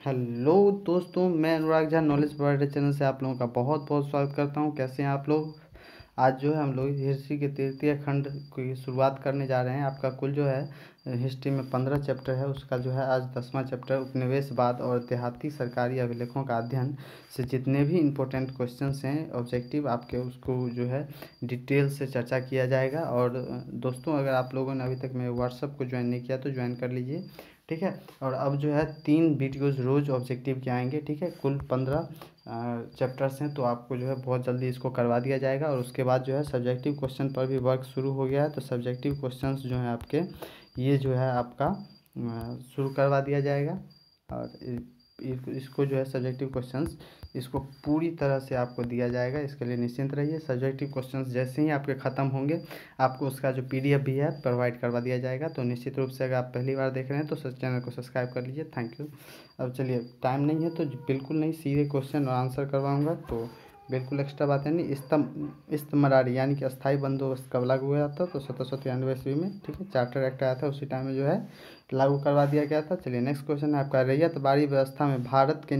Hello दोस्तों, मैं Anurag Jha knowledge provider channel से आप लोगों का बहुत बहुत स्वागत करता हूं। कैसे हैं आप लोग। आज जो है हम लोग हिस्ट्री के तृतीय खंड की शुरुआत करने जा रहे हैं। आपका कुल जो है हिस्ट्री में 15 चैप्टर है, उसका जो है आज 10वां चैप्टर उपनिवेशवाद और देहाती सरकारी अभिलेखों का अध्ययन से जितने भी इम्पोर्टेंट क्वेश्चंस हैं ऑब्जेक्टिव आपके, उसको जो है डिटेल से चर्चा किया जाएगा। और दोस्तों, अगर आप लोगों ने अभी तक मेरे व्हाट्सअप को ज्वाइन नहीं किया तो ज्वाइन कर लीजिए, ठीक है। और अब जो है 3 वीडियोज़ रोज़ ऑब्जेक्टिव के आएंगे, ठीक है। कुल 15 चैप्टर्स हैं, तो आपको जो है बहुत जल्दी इसको करवा दिया जाएगा। और उसके बाद जो है सब्जेक्टिव क्वेश्चन पर भी वर्क शुरू हो गया है, तो सब्जेक्टिव क्वेश्चंस जो हैं आपके, ये जो है आपका शुरू करवा दिया जाएगा। और इसको जो है सब्जेक्टिव क्वेश्चंस इसको पूरी तरह से आपको दिया जाएगा, इसके लिए निश्चिंत रहिए। सब्जेक्टिव क्वेश्चंस जैसे ही आपके ख़त्म होंगे, आपको उसका जो PDF भी है प्रोवाइड करवा दिया जाएगा। तो निश्चित रूप से अगर आप पहली बार देख रहे हैं तो चैनल को सब्सक्राइब कर लीजिए। Thank you. अब चलिए, टाइम नहीं है तो बिल्कुल नहीं, सीधे क्वेश्चन और आंसर करवाऊँगा, तो बिल्कुल एक्स्ट्रा बातें नहीं। इस्तमरारी यानी कि अस्थाई बंदोबस्त कब लागू हुआ था, तो 1793 ईस्वी में, ठीक है। चार्टर एक्ट आया था, उसी टाइम में जो है लागू करवा दिया गया था। चलिए नेक्स्ट क्वेश्चन है आपका, रैयत बाड़ी व्यवस्था में भारत के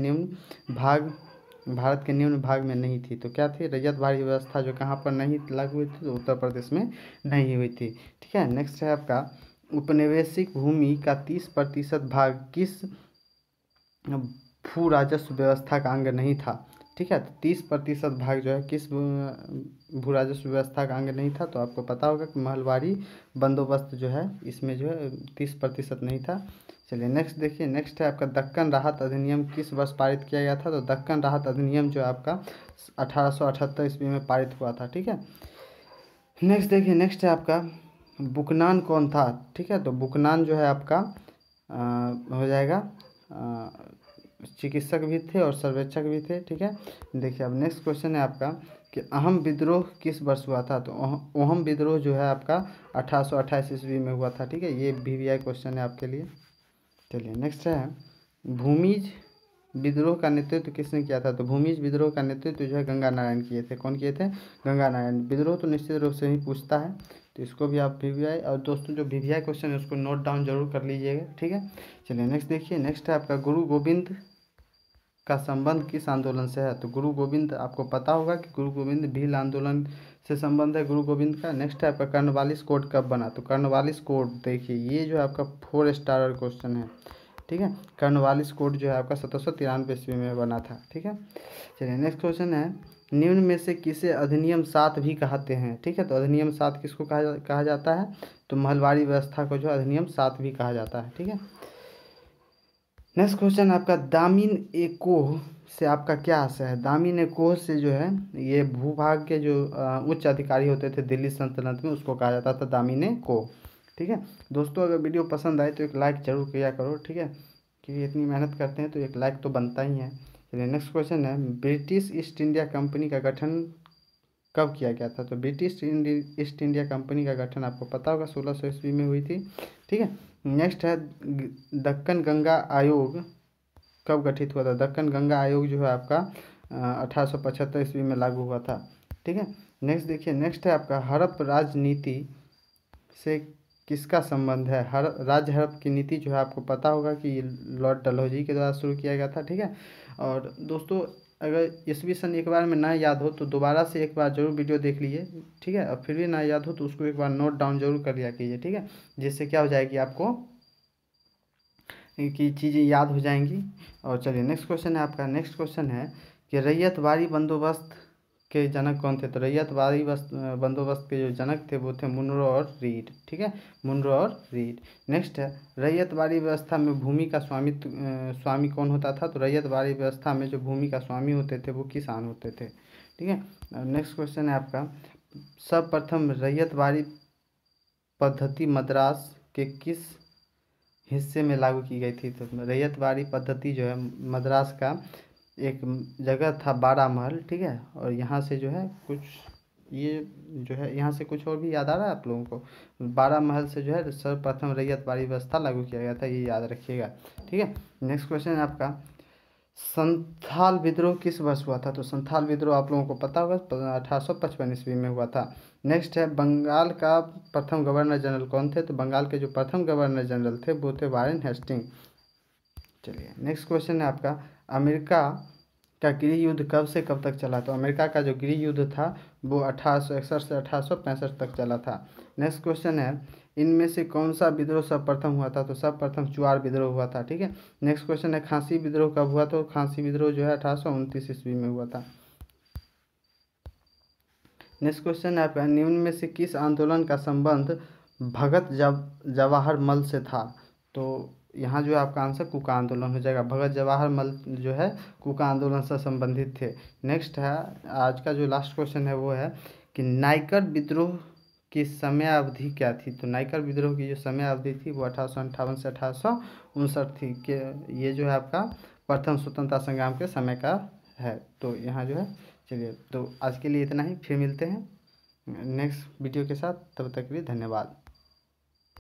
निम्न भाग में नहीं थी, तो क्या थी। रैयत बाड़ी व्यवस्था जो कहाँ पर नहीं लागू हुई थी, तो उत्तर प्रदेश में नहीं हुई थी, ठीक है। नेक्स्ट है आपका, उपनिवेशिक भूमि का 30% भाग किस भू राजस्व व्यवस्था का अंग नहीं था, ठीक है। तो 30% भाग जो है किस भू राजस्व व्यवस्था का अंग नहीं था, तो आपको पता होगा कि महलवारी बंदोबस्त जो है इसमें जो है 30% नहीं था। चलिए नेक्स्ट देखिए, नेक्स्ट है आपका, दक्कन राहत अधिनियम किस वर्ष पारित किया गया था, तो दक्कन राहत अधिनियम जो है आपका 1878 ईस्वी में पारित हुआ था, ठीक है। नेक्स्ट देखिए, नेक्स्ट है आपका, बुकनान कौन था, ठीक है। तो बुकनान जो है आपका हो जाएगा चिकित्सक भी थे और सर्वेक्षक भी थे, ठीक है। देखिए अब नेक्स्ट क्वेश्चन है आपका कि अहम विद्रोह किस वर्ष हुआ था, तो अहम विद्रोह जो है आपका 1828 ईस्वी में हुआ था, ठीक है। ये VVI क्वेश्चन है आपके लिए। चलिए नेक्स्ट है, भूमिज विद्रोह का नेतृत्व किसने किया था, तो भूमिज विद्रोह का नेतृत्व जो है गंगा नारायण किए थे। कौन किए थे, गंगा नारायण। विद्रोह तो निश्चित रूप से ही पूछता है, तो इसको भी आप VVI, और दोस्तों जो VVI क्वेश्चन है उसको नोट डाउन जरूर कर लीजिएगा, ठीक है। चलिए नेक्स्ट देखिए, नेक्स्ट है आपका, गुरु गोविंद का संबंध किस आंदोलन से है, तो गुरु गोविंद, आपको पता होगा कि गुरु गोविंद भील आंदोलन से संबंध है गुरु गोविंद का। नेक्स्ट है आपका, कर्नवालिस कोड कब बना, तो कर्नवालिस कोड देखिए ये जो है आपका 4 स्टार क्वेश्चन है, ठीक है। कर्नवालिस कोड जो है आपका 1793 ईस्वी में बना था, ठीक है। चलिए नेक्स्ट क्वेश्चन है, निम्न में से किसे अधिनियम 7 भी कहते हैं, ठीक है। तो अधिनियम 7 किसको कहा जाता है, तो महलवारी व्यवस्था को जो अधिनियम 7 भी कहा जाता है, ठीक है। नेक्स्ट क्वेश्चन आपका, दामिन ए कोह से आपका क्या आशय है, दामिन ए कोह से जो है ये भूभाग के जो उच्च अधिकारी होते थे दिल्ली सल्तनत में, उसको कहा जाता था दामिन ए कोह, ठीक है। दोस्तों अगर वीडियो पसंद आए तो एक लाइक जरूर किया करो, ठीक है, क्योंकि इतनी मेहनत करते हैं तो एक लाइक तो बनता ही है। चलिए नेक्स्ट क्वेश्चन है, ब्रिटिश ईस्ट इंडिया कंपनी का गठन कब किया गया था, तो ब्रिटिश ईस्ट इंडिया कंपनी का गठन आपको पता होगा 1600 ईस्वी में हुई थी, ठीक है। नेक्स्ट है, दक्कन गंगा आयोग कब गठित हुआ था, दक्कन गंगा आयोग जो है आपका 1875 ईस्वी में लागू हुआ था, ठीक है। नेक्स्ट देखिए, नेक्स्ट है आपका, हड़प राजनीति से किसका संबंध है, राज्य हड़प की नीति जो है आपको पता होगा कि लॉर्ड डलहौजी के द्वारा शुरू किया गया था, ठीक है। और दोस्तों अगर ईस्वी सन एक बार में ना याद हो तो दोबारा से एक बार जरूर वीडियो देख लीजिए, ठीक है। और फिर भी ना याद हो तो उसको एक बार नोट डाउन जरूर कर लिया कीजिए, ठीक है, जिससे क्या हो जाएगी आपको की चीज़ें याद हो जाएंगी। और चलिए नेक्स्ट क्वेश्चन है आपका, नेक्स्ट क्वेश्चन है कि रैयतवाड़ी बंदोबस्त के जनक कौन थे, तो रैयतवाड़ी बंदोबस्त के जो जनक थे वो थे मुनरो और रीड, ठीक है, मुनरो और रीड। नेक्स्ट है, रैयतवाड़ी व्यवस्था में भूमि का स्वामी कौन होता था, तो रैयतवाड़ी व्यवस्था में जो भूमि का स्वामी होते थे वो किसान होते थे, ठीक है। नेक्स्ट क्वेश्चन है आपका, सर्वप्रथम रैयतवाड़ी पद्धति मद्रास के किस हिस्से में लागू की गई थी, तो रैयतवाड़ी पद्धति जो है मद्रास का एक जगह था बारामहल, ठीक है। और यहाँ से जो है कुछ ये जो है यहाँ से कुछ और भी याद आ रहा है आप लोगों को, बारामहल से जो है सर्वप्रथम रैयतवाड़ी व्यवस्था लागू किया गया था, ये याद रखिएगा, ठीक है। नेक्स्ट क्वेश्चन है आपका, संथाल विद्रोह किस वर्ष हुआ था, तो संथाल विद्रोह आप लोगों को पता होगा 1855 ईस्वी में हुआ था। नेक्स्ट है, बंगाल का प्रथम गवर्नर जनरल कौन थे, तो बंगाल के जो प्रथम गवर्नर जनरल थे वो थे वारेन हेस्टिंग, चलिए नेक्स्ट क्वेश्चन है आपका, अमेरिका का गृह युद्ध कब से कब तक चला? तो अमेरिका का जो गृह युद्ध था वो 1861 से 1865 तक चला था। नेक्स्ट क्वेश्चन है, इनमें से कौन सा विद्रोह सर्वप्रथम हुआ था? तो सर्वप्रथम चुआर विद्रोह हुआ था। ठीक है। नेक्स्ट क्वेश्चन है, खांसी विद्रोह कब हुआ? तो खांसी विद्रोह जो है 1829 ईस्वी में हुआ था। नेक्स्ट क्वेश्चन है आपका, निम्न में से किस आंदोलन का संबंध भगत जवाहर मल से था? तो यहाँ जो है आपका आंसर कुका आंदोलन हो जाएगा। भगत जवाहर मल जो है कुका आंदोलन से संबंधित थे। नेक्स्ट है आज का जो लास्ट क्वेश्चन है वो है कि नाइकर विद्रोह की समय अवधि क्या थी? तो नाइकर विद्रोह की जो समय अवधि थी वो 1858 से 1859 थी। कि ये जो है आपका प्रथम स्वतंत्रता संग्राम के समय का है। तो यहाँ जो है, चलिए तो आज के लिए इतना ही, फिर मिलते हैं नेक्स्ट वीडियो के साथ। तब तक के लिए धन्यवाद।